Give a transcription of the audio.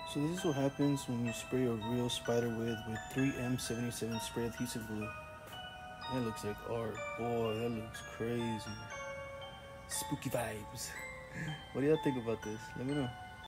So this is what happens when you spray a real spider web with 3M77 spray adhesive glue. That looks like art. Boy, that looks crazy. Spooky vibes. What do y'all think about this? Let me know.